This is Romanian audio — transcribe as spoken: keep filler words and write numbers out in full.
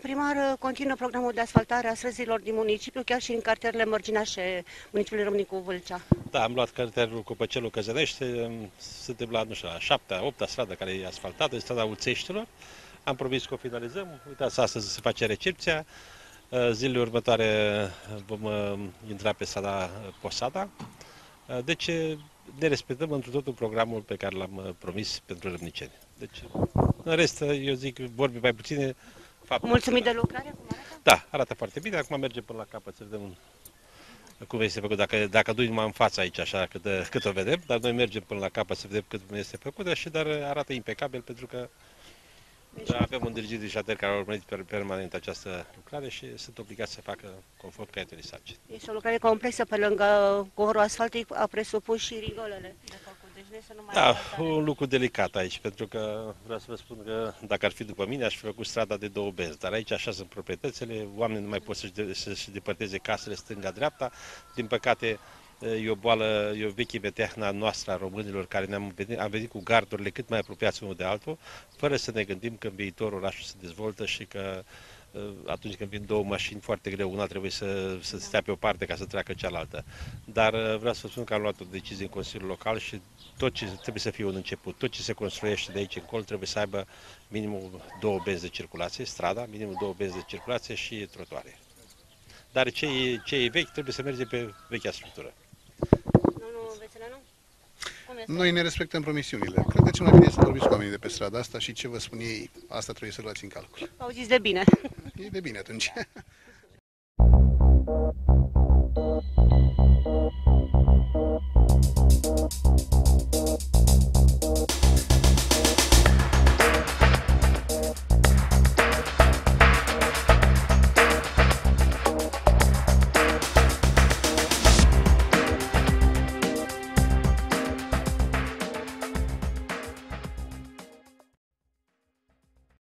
primar, continuă programul de asfaltare a străzilor din municipiu, chiar și în cartierele mărginașe municipiului Râmnicu Vâlcea. Da, am luat cartierul Copăcelul Căzănește, suntem la, nu știu, la șaptea, opta stradă care e asfaltată, e strada Ulțeștilor. Am promis că o finalizăm, uitați, astăzi se face recepția, zilele următoare vom intra pe strada Posada, deci ne respectăm întru totul programul pe care l-am promis pentru râmniceni. Deci, în rest, eu zic, vorbi mai puține. Mulțumit de lucrare? Cum arată? Da, arată foarte bine, acum mergem până la capăt să vedem cum este făcut, dacă, dacă du-i numai în față aici, așa, cât, cât o vedem, dar noi mergem până la capăt să vedem cât este făcută și dar arată impecabil pentru că deci, avem un dirigit de șater care a urmărit permanent această lucrare și sunt obligați să facă conform caietului sarcini. Este o lucrare complexă, pe lângă corul asfaltic a presupus și rigolele de făcut. Deci nu este numai da, asfaltare. Un lucru delicat aici, pentru că vreau să vă spun că dacă ar fi după mine, aș fi făcut strada de două benzi, dar aici așa sunt proprietățile, oamenii nu mai pot să-și, de, să-și depărteze casele stânga-dreapta, din păcate e o boală, e o veche meteahna noastră a românilor care ne-am venit, am venit cu gardurile cât mai apropiați unul de altul, fără să ne gândim că în viitor orașul se dezvoltă și că atunci când vin două mașini foarte greu, una trebuie să, să stea pe o parte ca să treacă cealaltă. Dar vreau să vă spun că am luat o decizie în Consiliul Local și tot ce trebuie să fie un început, tot ce se construiește de aici încolo trebuie să aibă minimum două benzi de circulație, strada, minimum două benzi de circulație și trotuare. Dar ce e, ce e vechi trebuie să merge pe vechea structură. Domnul Vețeleanu? Noi ne respectăm promisiunile. Cred că cel mai bine e să vorbiți cu oamenii de pe strada asta și ce vă spun ei, asta trebuie să luați în calcul. Auziți de bine. E de bine atunci.